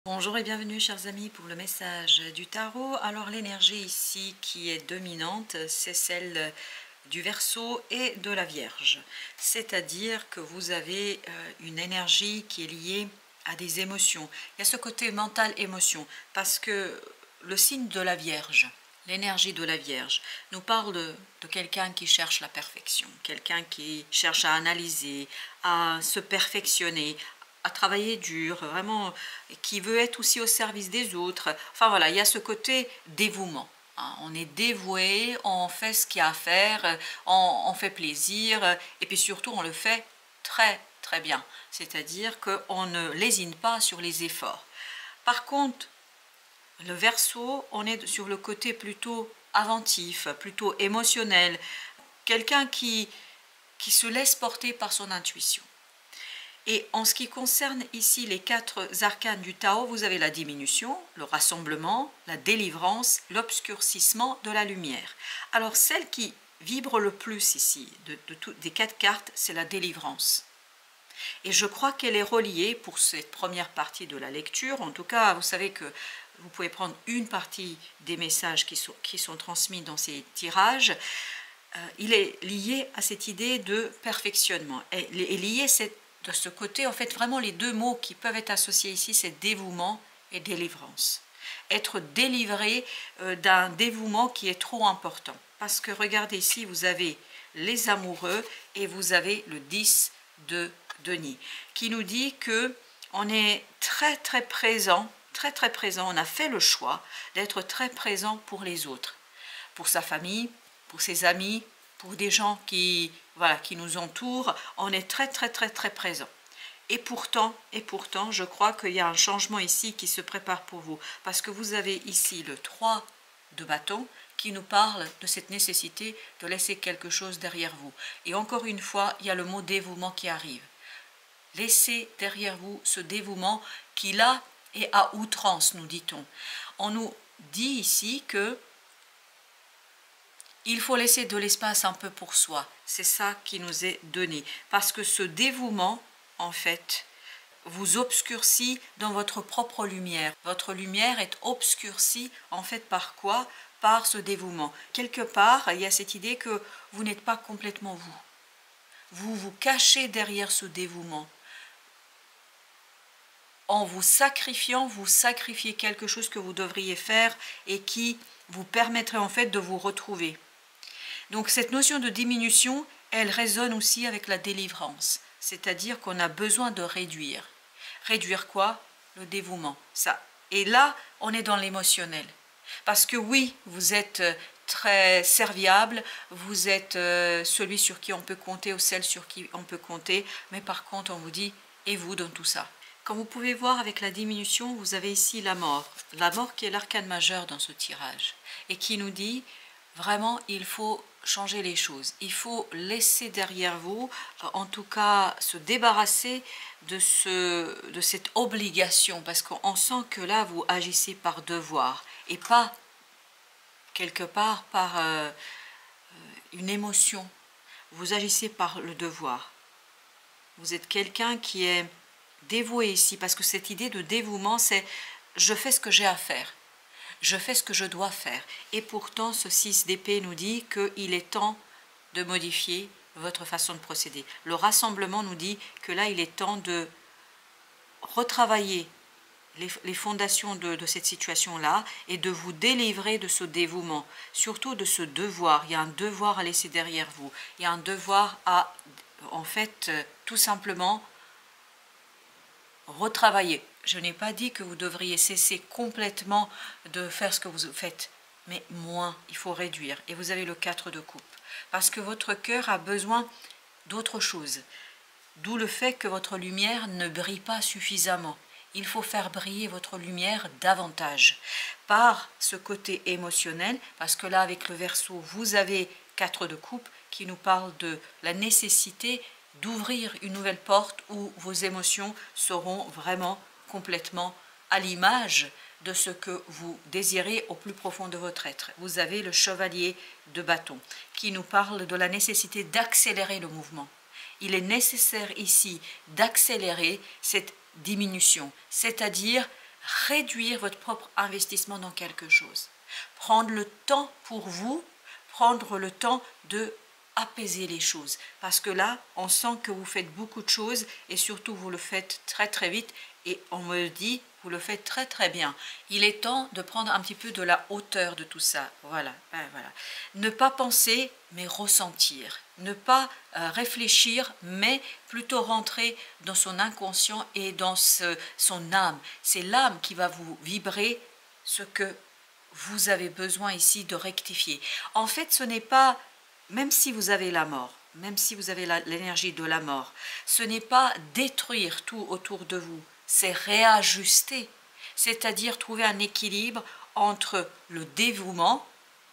Bonjour et bienvenue chers amis pour le message du tarot. Alors l'énergie ici qui est dominante, c'est celle du Verseau et de la Vierge. C'est-à-dire que vous avez une énergie qui est liée à des émotions. Il y a ce côté mental-émotion parce que le signe de la Vierge, l'énergie de la Vierge, nous parle de quelqu'un qui cherche la perfection, quelqu'un qui cherche à analyser, à se perfectionner, à travailler dur, vraiment, qui veut être aussi au service des autres. Enfin voilà, il y a ce côté dévouement. Hein. On est dévoué, on fait ce qu'il y a à faire, on fait plaisir, et puis surtout on le fait très très bien. C'est-à-dire qu'on ne lésine pas sur les efforts. Par contre, le Verseau, on est sur le côté plutôt inventif, plutôt émotionnel, quelqu'un qui se laisse porter par son intuition. Et en ce qui concerne ici les 4 arcanes du Tao, vous avez la diminution, le rassemblement, la délivrance, l'obscurcissement de la lumière. Alors celle qui vibre le plus ici des 4 cartes, c'est la délivrance. Et je crois qu'elle est reliée pour cette première partie de la lecture. En tout cas, vous savez que vous pouvez prendre une partie des messages qui sont transmis dans ces tirages. Il est lié à cette idée de perfectionnement. Et lié de ce côté, en fait, vraiment les deux mots qui peuvent être associés ici, c'est dévouement et délivrance. Être délivré d'un dévouement qui est trop important. Parce que regardez ici, vous avez les amoureux et vous avez le 10 de denier, qui nous dit que on est très très présent, on a fait le choix d'être très présent pour les autres, pour sa famille, pour ses amis, pour des gens qui nous entourent, on est très présent. Et pourtant, je crois qu'il y a un changement ici qui se prépare pour vous. Parce que vous avez ici le 3 de bâton qui nous parle de cette nécessité de laisser quelque chose derrière vous. Et encore une fois, il y a le mot dévouement qui arrive. Laissez derrière vous ce dévouement qui là est à outrance, nous dit-on. On nous dit ici que il faut laisser de l'espace un peu pour soi. C'est ça qui nous est donné. Parce que ce dévouement, en fait, vous obscurcit dans votre propre lumière. Votre lumière est obscurcie, en fait, par quoi? Par ce dévouement. Quelque part, il y a cette idée que vous n'êtes pas complètement vous. Vous vous cachez derrière ce dévouement. En vous sacrifiant, vous sacrifiez quelque chose que vous devriez faire et qui vous permettrait, en fait, de vous retrouver. Donc cette notion de diminution, elle résonne aussi avec la délivrance, c'est-à-dire qu'on a besoin de réduire. Réduire quoi? Le dévouement. Ça. Et là, on est dans l'émotionnel. Parce que oui, vous êtes très serviable, vous êtes celui sur qui on peut compter ou celle sur qui on peut compter, mais par contre, on vous dit, et vous dans tout ça? Comme vous pouvez voir avec la diminution, vous avez ici la mort qui est l'arcane majeur dans ce tirage, et qui nous dit, vraiment, il faut changer les choses. Il faut laisser derrière vous, en tout cas, se débarrasser de cette obligation, parce qu'on sent que là, vous agissez par devoir, et pas, quelque part, par une émotion. Vous agissez par le devoir. Vous êtes quelqu'un qui est dévoué ici, parce que cette idée de dévouement, c'est « je fais ce que j'ai à faire ». Je fais ce que je dois faire. Et pourtant, ce 6 d'épée nous dit qu'il est temps de modifier votre façon de procéder. Le rassemblement nous dit que là, il est temps de retravailler les fondations de cette situation-là et de vous délivrer de ce dévouement, surtout de ce devoir. Il y a un devoir à laisser derrière vous. Il y a un devoir à, en fait, tout simplement retravailler. Je n'ai pas dit que vous devriez cesser complètement de faire ce que vous faites, mais moins, il faut réduire. Et vous avez le 4 de coupe, parce que votre cœur a besoin d'autre chose. D'où le fait que votre lumière ne brille pas suffisamment. Il faut faire briller votre lumière davantage par ce côté émotionnel, parce que là, avec le Verseau, vous avez 4 de coupe qui nous parle de la nécessité d'ouvrir une nouvelle porte où vos émotions seront vraiment complètement à l'image de ce que vous désirez au plus profond de votre être. Vous avez le chevalier de bâton qui nous parle de la nécessité d'accélérer le mouvement. Il est nécessaire ici d'accélérer cette diminution, c'est-à-dire réduire votre propre investissement dans quelque chose. Prendre le temps pour vous, prendre le temps de apaiser les choses. Parce que là, on sent que vous faites beaucoup de choses et surtout vous le faites très très vite et on me dit, vous le faites très très bien. Il est temps de prendre un petit peu de la hauteur de tout ça. Voilà, voilà. Ne pas penser, mais ressentir. Ne pas réfléchir, mais plutôt rentrer dans son inconscient et dans son âme. C'est l'âme qui va vous vibrer ce que vous avez besoin ici de rectifier. En fait, ce n'est pas, même si vous avez la mort, même si vous avez l'énergie de la mort, ce n'est pas détruire tout autour de vous, c'est réajuster, c'est-à-dire trouver un équilibre entre le dévouement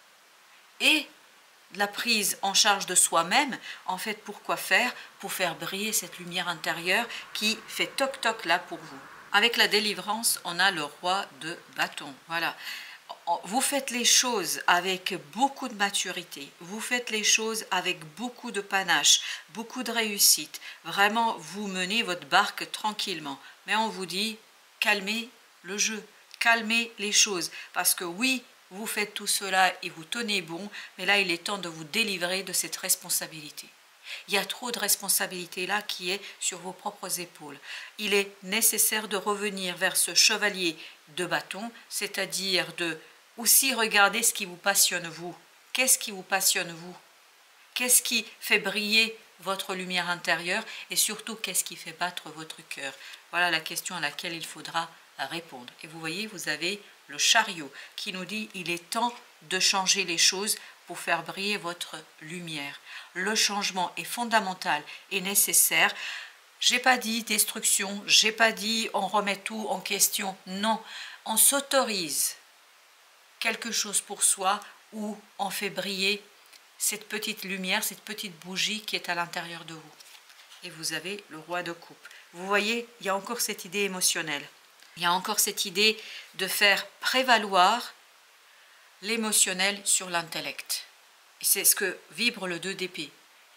et la prise en charge de soi-même. En fait, pourquoi faire? Pour faire briller cette lumière intérieure qui fait toc-toc là pour vous. Avec la délivrance, on a le roi de bâton. Voilà. Vous faites les choses avec beaucoup de maturité, vous faites les choses avec beaucoup de panache, beaucoup de réussite. Vraiment, vous menez votre barque tranquillement. Mais on vous dit, calmez le jeu, calmez les choses. Parce que oui, vous faites tout cela et vous tenez bon, mais là, il est temps de vous délivrer de cette responsabilité. Il y a trop de responsabilité là qui est sur vos propres épaules. Il est nécessaire de revenir vers ce chevalier de bâton, c'est-à-dire de aussi regarder ce qui vous passionne vous. Qu'est-ce qui vous passionne vous? Qu'est-ce qui fait briller votre lumière intérieure et surtout qu'est-ce qui fait battre votre cœur? Voilà la question à laquelle il faudra répondre. Et vous voyez, vous avez le chariot qui nous dit il est temps de changer les choses pour faire briller votre lumière. Le changement est fondamental et nécessaire. J'ai pas dit destruction, j'ai pas dit on remet tout en question. Non, on s'autorise quelque chose pour soi où on fait briller cette petite lumière, cette petite bougie qui est à l'intérieur de vous. Et vous avez le roi de coupe. Vous voyez, il y a encore cette idée émotionnelle. Il y a encore cette idée de faire prévaloir l'émotionnel sur l'intellect. Et c'est ce que vibre le 2 d'épée.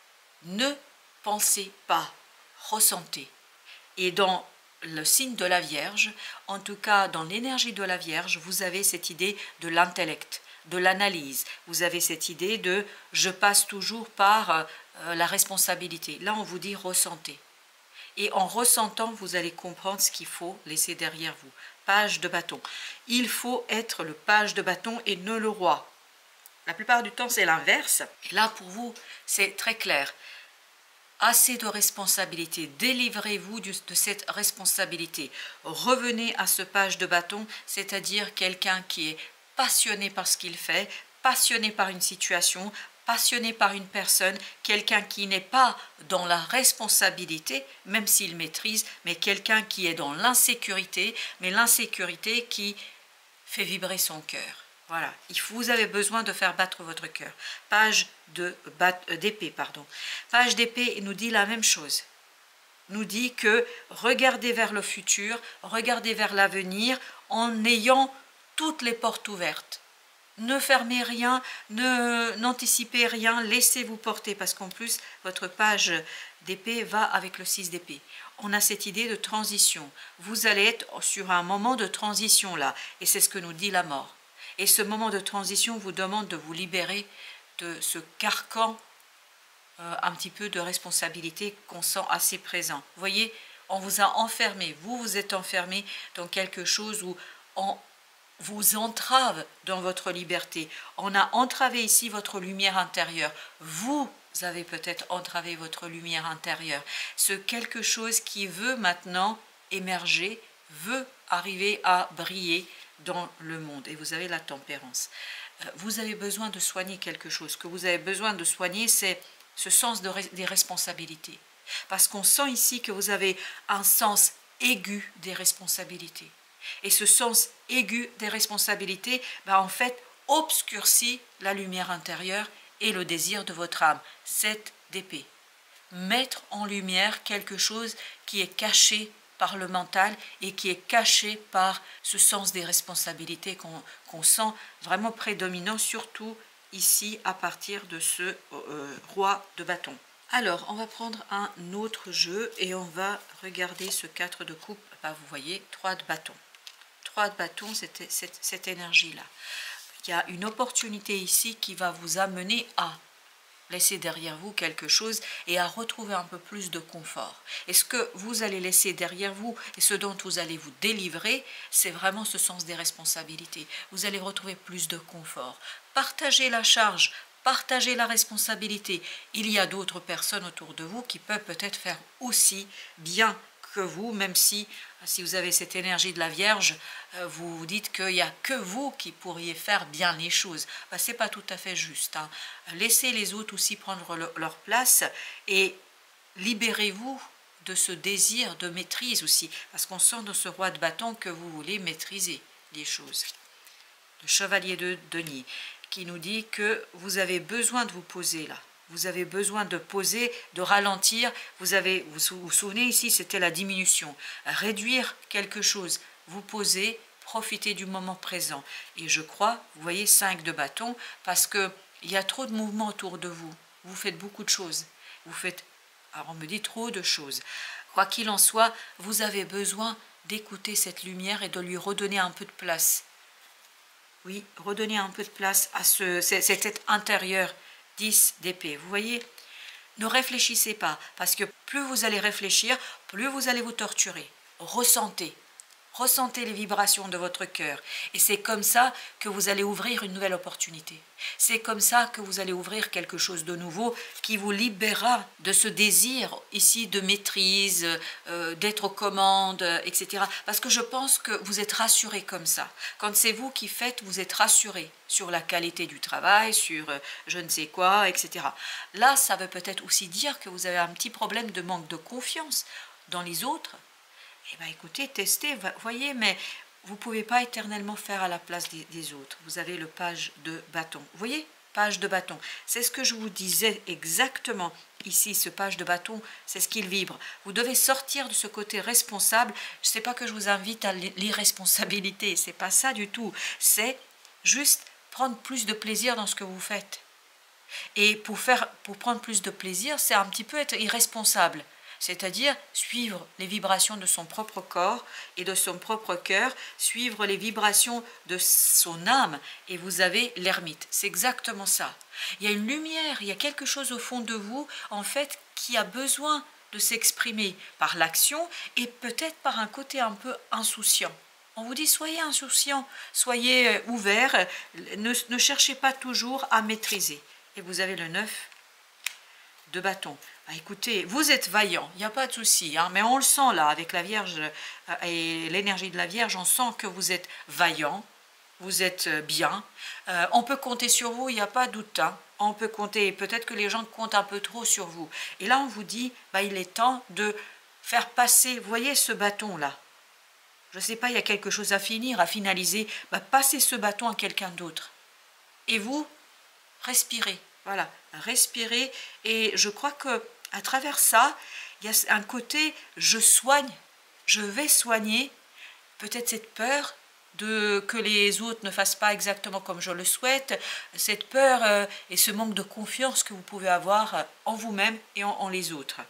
Ne pensez pas, ressentez. Et dans le signe de la Vierge, en tout cas dans l'énergie de la Vierge, vous avez cette idée de l'intellect, de l'analyse. Vous avez cette idée de « je passe toujours par la responsabilité ». Là, on vous dit « ressentez ». Et en ressentant, vous allez comprendre ce qu'il faut laisser derrière vous. Page de bâton. Il faut être le page de bâton et non le roi. La plupart du temps, c'est l'inverse. Et là, pour vous, c'est très clair. Assez de responsabilité, délivrez-vous de cette responsabilité. Revenez à ce page de bâton, c'est-à-dire quelqu'un qui est passionné par ce qu'il fait, passionné par une situation, passionné par une personne, quelqu'un qui n'est pas dans la responsabilité, même s'il maîtrise, mais quelqu'un qui est dans l'insécurité, mais l'insécurité qui fait vibrer son cœur. Voilà, vous avez besoin de faire battre votre cœur. Page d'épée, pardon. Page d'épée nous dit la même chose. Nous dit que regardez vers le futur, regardez vers l'avenir en ayant toutes les portes ouvertes. Ne fermez rien, n'anticipez rien, laissez-vous porter parce qu'en plus, votre page d'épée va avec le 6 d'épée. On a cette idée de transition. Vous allez être sur un moment de transition là et c'est ce que nous dit la mort. Et ce moment de transition vous demande de vous libérer de ce carcan un petit peu de responsabilité qu'on sent assez présent. Vous voyez, on vous a enfermé, vous êtes enfermé dans quelque chose où on vous entrave dans votre liberté. On a entravé ici votre lumière intérieure. Vous avez peut-être entravé votre lumière intérieure. Ce quelque chose qui veut maintenant émerger, veut arriver à briller dans le monde. Et vous avez la tempérance. Vous avez besoin de soigner quelque chose. Ce que vous avez besoin de soigner, c'est ce sens des responsabilités. Parce qu'on sent ici que vous avez un sens aigu des responsabilités. Et ce sens aigu des responsabilités, en fait, obscurcit la lumière intérieure et le désir de votre âme. 7 d'épée. Mettre en lumière quelque chose qui est caché par le mental et qui est caché par ce sens des responsabilités qu'on sent vraiment prédominant, surtout ici à partir de ce roi de bâton. Alors, on va prendre un autre jeu et on va regarder ce 4 de coupe. Vous voyez, 3 de bâton. 3 de bâton, c'était cette énergie-là. Il y a une opportunité ici qui va vous amener à laisser derrière vous quelque chose et à retrouver un peu plus de confort. Et ce que vous allez laisser derrière vous et ce dont vous allez vous délivrer, c'est vraiment ce sens des responsabilités. Vous allez retrouver plus de confort. Partagez la charge, partagez la responsabilité. Il y a d'autres personnes autour de vous qui peuvent peut-être faire aussi bien que vous, même si vous avez cette énergie de la Vierge, vous vous dites qu'il n'y a que vous qui pourriez faire bien les choses. Ben, ce n'est pas tout à fait juste. Hein. Laissez les autres aussi prendre leur place et libérez-vous de ce désir de maîtrise aussi, parce qu'on sent dans ce roi de bâton que vous voulez maîtriser les choses. Le chevalier de denier qui nous dit que vous avez besoin de vous poser là. Vous avez besoin de poser, de ralentir. Vous vous souvenez ici, c'était la diminution. Réduire quelque chose, vous posez, profitez du moment présent. Et je crois, vous voyez, 5 de bâton, parce qu'il y a trop de mouvements autour de vous. Vous faites beaucoup de choses. Vous faites, alors on me dit trop de choses. Quoi qu'il en soit, vous avez besoin d'écouter cette lumière et de lui redonner un peu de place. Oui, redonner un peu de place à cet être intérieur. 10 d'épée, vous voyez, ne réfléchissez pas, parce que plus vous allez réfléchir, plus vous allez vous torturer. Ressentez les vibrations de votre cœur, et c'est comme ça que vous allez ouvrir une nouvelle opportunité. C'est comme ça que vous allez ouvrir quelque chose de nouveau qui vous libérera de ce désir ici de maîtrise, d'être aux commandes, etc. Parce que je pense que vous êtes rassuré comme ça. Quand c'est vous qui faites, vous êtes rassuré sur la qualité du travail, sur je ne sais quoi, etc. Là, ça veut peut-être aussi dire que vous avez un petit problème de manque de confiance dans les autres. Eh bien, écoutez, testez, voyez, mais vous ne pouvez pas éternellement faire à la place des autres. Vous avez le page de bâton. Vous voyez, page de bâton. C'est ce que je vous disais exactement ici, ce page de bâton, c'est ce qu'il vibre. Vous devez sortir de ce côté responsable. Je ne sais pas que je vous invite à l'irresponsabilité, ce n'est pas ça du tout. C'est juste prendre plus de plaisir dans ce que vous faites. Et pour prendre plus de plaisir, c'est un petit peu être irresponsable. C'est-à-dire suivre les vibrations de son propre corps et de son propre cœur, suivre les vibrations de son âme, et vous avez l'ermite. C'est exactement ça. Il y a une lumière, il y a quelque chose au fond de vous, en fait, qui a besoin de s'exprimer par l'action et peut-être par un côté un peu insouciant. On vous dit, soyez insouciant, soyez ouvert, ne cherchez pas toujours à maîtriser. Et vous avez le 9 de bâton. Ah, écoutez, vous êtes vaillant, il n'y a pas de souci, hein, mais on le sent là, avec la Vierge et l'énergie de la Vierge, on sent que vous êtes vaillant, vous êtes bien. On peut compter sur vous, il n'y a pas de doute. Hein. On peut compter, peut-être que les gens comptent un peu trop sur vous. Et là, on vous dit, bah, il est temps de faire passer, vous voyez ce bâton-là. Je ne sais pas, il y a quelque chose à finir, à finaliser. Bah, passez ce bâton à quelqu'un d'autre. Et vous, respirez. Voilà, respirez. Et je crois que à travers ça, il y a un côté je soigne, je vais soigner peut-être cette peur de que les autres ne fassent pas exactement comme je le souhaite, cette peur et ce manque de confiance que vous pouvez avoir en vous-même et en les autres.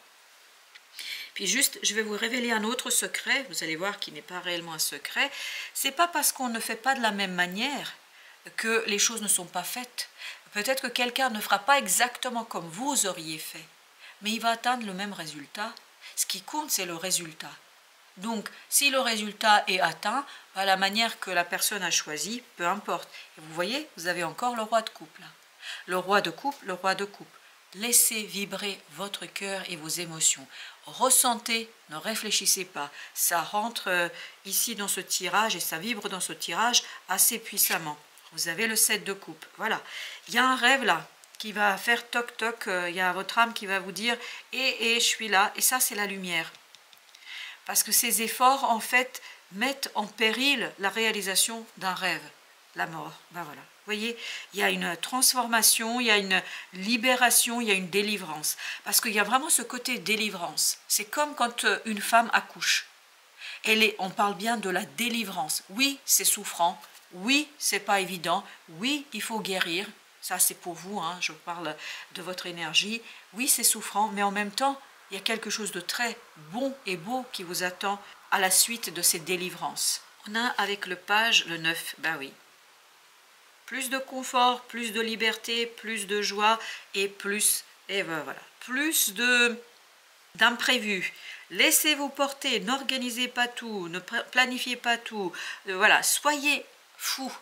Puis juste, je vais vous révéler un autre secret, vous allez voir qu'il n'est pas réellement un secret. C'est pas parce qu'on ne fait pas de la même manière que les choses ne sont pas faites. Peut-être que quelqu'un ne fera pas exactement comme vous auriez fait, mais il va atteindre le même résultat. Ce qui compte, c'est le résultat. Donc, si le résultat est atteint, bah, la manière que la personne a choisie, peu importe. Et vous voyez, vous avez encore le roi de coupe là. Le roi de coupe, le roi de coupe. Laissez vibrer votre cœur et vos émotions. Ressentez, ne réfléchissez pas. Ça rentre ici dans ce tirage et ça vibre dans ce tirage assez puissamment. Vous avez le 7 de coupe. Voilà. Il y a un rêve là qui va faire toc toc. Il y a votre âme qui va vous dire et je suis là. Et ça, c'est la lumière. Parce que ces efforts, en fait, mettent en péril la réalisation d'un rêve. La mort. Ben voilà. Vous voyez, il y a une transformation, il y a une libération, il y a une délivrance. Parce qu'il y a vraiment ce côté délivrance. C'est comme quand une femme accouche. On parle bien de la délivrance. Oui, c'est souffrant. Oui, c'est pas évident. Oui, il faut guérir. Ça, c'est pour vous, hein, je parle de votre énergie. Oui, c'est souffrant, mais en même temps, il y a quelque chose de très bon et beau qui vous attend à la suite de cette délivrance. On a avec le page le 9, bah oui. Plus de confort, plus de liberté, plus de joie et plus, et ben voilà, plus d'imprévus. Laissez-vous porter, n'organisez pas tout, ne planifiez pas tout. Voilà, soyez fou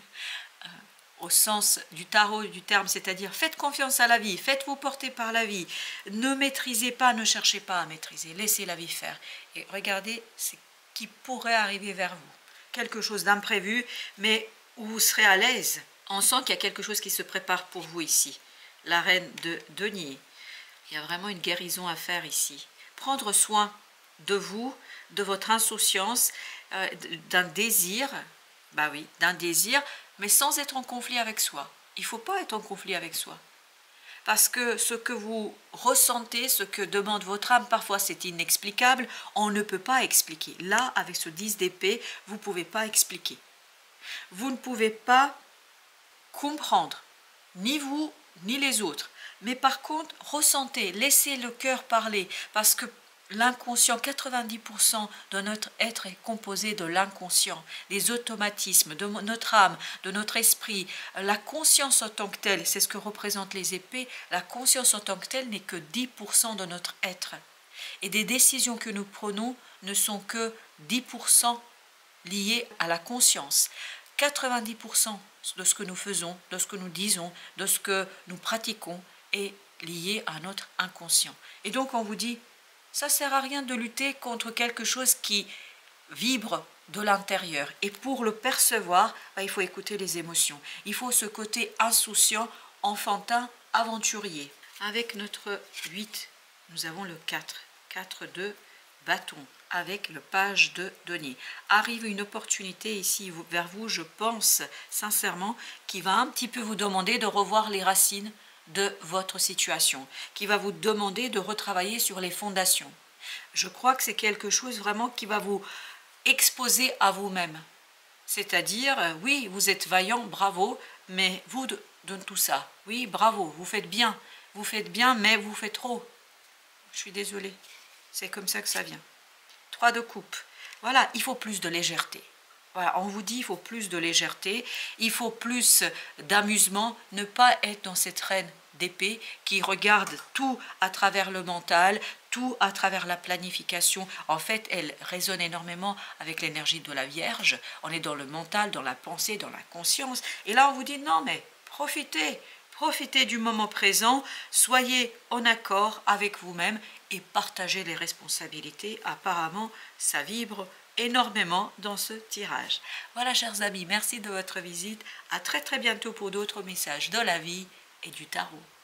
au sens du tarot du terme, c'est-à-dire faites confiance à la vie, faites-vous porter par la vie. Ne maîtrisez pas, ne cherchez pas à maîtriser, laissez la vie faire. Et regardez ce qui pourrait arriver vers vous. Quelque chose d'imprévu, mais où vous serez à l'aise. On sent qu'il y a quelque chose qui se prépare pour vous ici. La reine de denier. Il y a vraiment une guérison à faire ici. Prendre soin de vous, de votre insouciance, d'un désir, bah oui, d'un désir, mais sans être en conflit avec soi. Il ne faut pas être en conflit avec soi. Parce que ce que vous ressentez, ce que demande votre âme, parfois c'est inexplicable, on ne peut pas expliquer. Là, avec ce 10 d'épée, vous ne pouvez pas expliquer. Vous ne pouvez pas comprendre, ni vous, ni les autres. Mais par contre, ressentez, laissez le cœur parler, parce que l'inconscient, 90% de notre être est composé de l'inconscient, des automatismes, de notre âme, de notre esprit. La conscience en tant que telle, c'est ce que représentent les épées, la conscience en tant que telle n'est que 10% de notre être. Et des décisions que nous prenons ne sont que 10% liées à la conscience. 90% de ce que nous faisons, de ce que nous disons, de ce que nous pratiquons est lié à notre inconscient. Et donc on vous dit, ça ne sert à rien de lutter contre quelque chose qui vibre de l'intérieur. Et pour le percevoir, il faut écouter les émotions. Il faut ce côté insouciant, enfantin, aventurier. Avec notre 8, nous avons le 4. 4 de bâton. Avec le page de denier. Arrive une opportunité ici vers vous, je pense sincèrement, qui va un petit peu vous demander de revoir les racines de votre situation, qui va vous demander de retravailler sur les fondations. Je crois que c'est quelque chose vraiment qui va vous exposer à vous-même. C'est-à-dire, oui, vous êtes vaillant, bravo, mais vous de tout ça, oui, bravo, vous faites bien, mais vous faites trop. Je suis désolée, c'est comme ça que ça vient. 3 de coupe. Voilà, il faut plus de légèreté. Voilà, on vous dit il faut plus de légèreté, il faut plus d'amusement, ne pas être dans cette reine d'épée qui regarde tout à travers le mental, tout à travers la planification. En fait, elle résonne énormément avec l'énergie de la Vierge. On est dans le mental, dans la pensée, dans la conscience. Et là, on vous dit non, mais profitez. Profitez du moment présent, soyez en accord avec vous-même et partagez les responsabilités. Apparemment, ça vibre énormément dans ce tirage. Voilà, chers amis, merci de votre visite. À très très bientôt pour d'autres messages de la vie et du tarot.